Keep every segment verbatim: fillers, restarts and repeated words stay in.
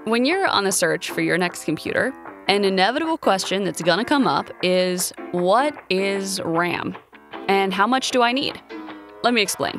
When you're on the search for your next computer, an inevitable question that's gonna come up is, what is RAM? And how much do I need? Let me explain.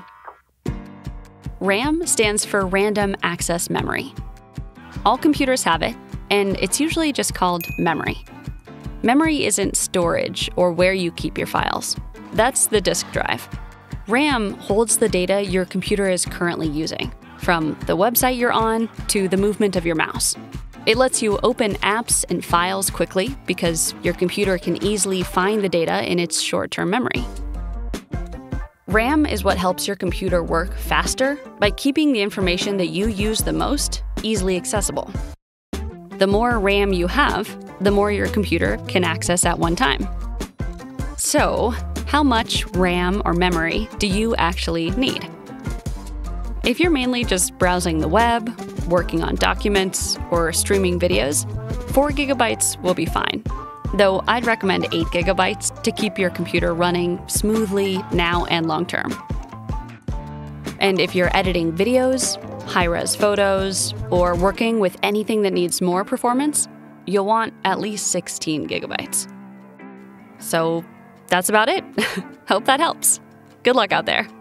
RAM stands for Random Access Memory. All computers have it, and it's usually just called memory. Memory isn't storage or where you keep your files. That's the disk drive. RAM holds the data your computer is currently using, from the website you're on to the movement of your mouse. It lets you open apps and files quickly because your computer can easily find the data in its short-term memory. RAM is what helps your computer work faster by keeping the information that you use the most easily accessible. The more RAM you have, the more your computer can access at one time. So, how much RAM or memory do you actually need? If you're mainly just browsing the web, working on documents, or streaming videos, four gigabytes will be fine. Though I'd recommend eight gigabytes to keep your computer running smoothly now and long term. And if you're editing videos, high-res photos, or working with anything that needs more performance, you'll want at least sixteen gigabytes. So that's about it. Hope that helps. Good luck out there.